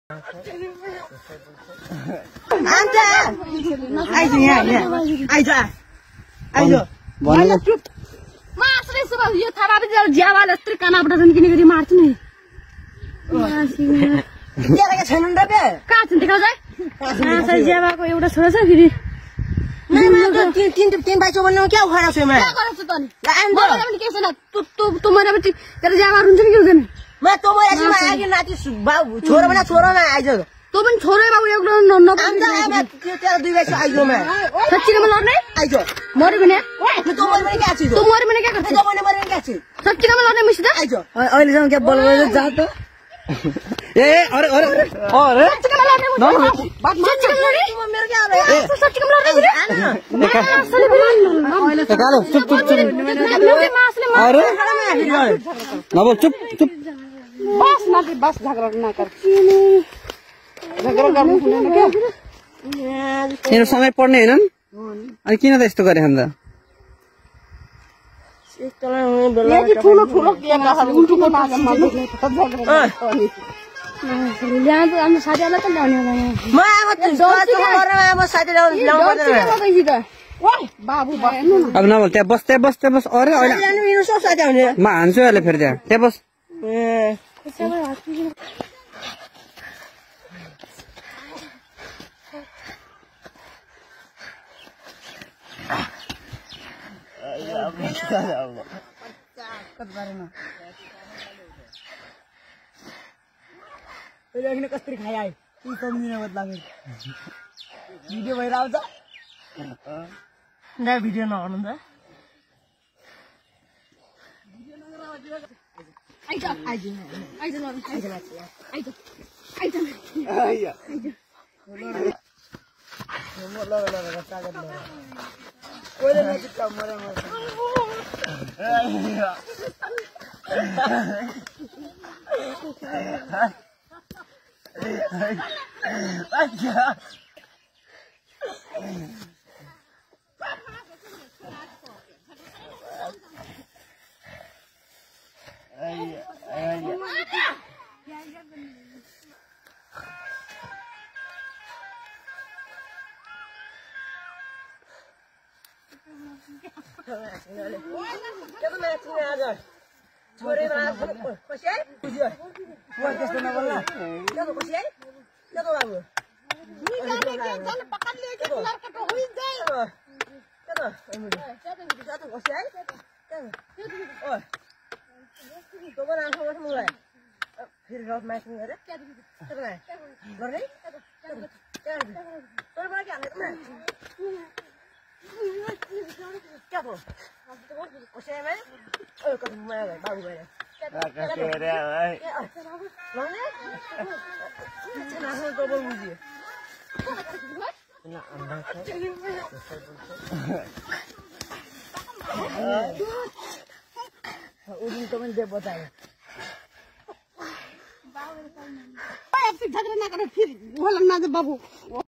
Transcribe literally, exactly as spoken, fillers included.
Anta, ayo ya ya, ayo, ayo. Mana tu? Masih sebab dia thara berjalan jalan listrik kan apa dah gini gini march ni. Dia lagi channel dah be? Kah cinta kau jai? Masih jalan kau yang udah selesai gini. मैं मैं तो तीन तीन तीन भाई चौबन में क्या उखाड़ा से मैं क्या कर सकता नहीं लाइन दो मैं नहीं कैसे ना तू तू तुम्हारे बच्चे तेरे जावा रुंजन क्यों देने मैं तो वो ऐसे में आगे नाती बाबू छोरा बना छोरा ना आज तो बन छोरे बाबू एक लोग नौ नौ मैं तेरा दो वैसे आज मैं सच्ची में लड़ने आज मोरे बने तो मोरे बने क्या चीज तो मोरे बने क्या करते तो मोरे बने क्या चीज सच्ची में लड़ने मिश्रा आज और इल्जाम क्या बोल रहे जा तो ए अरे अरे अरे सच्ची में लड़ने मुझे बात मान सच्ची में लड़ने मेरे क्या आ रहा है सच्ची में लड़ने मुझे निकालो चुप चुप चुप अरे ना बोल चुप चुप बस ना बस झगड़ा ना कर झगड़ा गर्नु हुँदैन क्या तिम्रो समय पर्ने हैनन् अनि किन त यस्तो गरे हन्दा एकतला बेला यति ठुलो ठुलो के गाछले उल्टुको मागे मागे झगडा ल्यान त हामी साथीहरुलाई त ल्याउने होला म अब त जस्तो गरेर अब साथीहरुलाई ल्याउनु पर्दैन ओइ बाबु बस्नु न अब नबोल त्यहाँ बस त्यहाँ बस त्यहाँ बस अरे अहिले ल्याउनु मिल्नु सक्छ साथी आउने म हान्छु अहिले फेरि त्यहाँ त्यहाँ बस ए त्यसैले हस्पिटल पहिले कसरी खाइ आइ ती सम्झिन बदला भिडियो भएर आउँछ न भिडियो नगर्नु त आइज आइज आइज लर्न आइज आइज आइज आइज म ल ल ल तागत ल कोइले नजिक काम मरे क्या तो मैच में आ जा छोरे बना खुशी है खुशी है वो कैसे ना बोलना क्या तो खुशी है क्या तो बाबू निकाल के चल पकड़ ले के लड़का तो हुई जाए क्या तो क्या तो खुशी है क्या ओए तो बना आंखों में मुड़ा फिर रात मैच में करे क्या तो है लड़ नहीं क्या तो बड़ा क्या है क्या तो खुशी है मैं ओए कब मैं बाबू गए क्या कह रहा है लड़ने ना हो तो बोल मुझे ना अंदर उदिन तो मैंने बताया बाबू ऐसे झगड़ा ना करो फिर वो लगना दे बाबू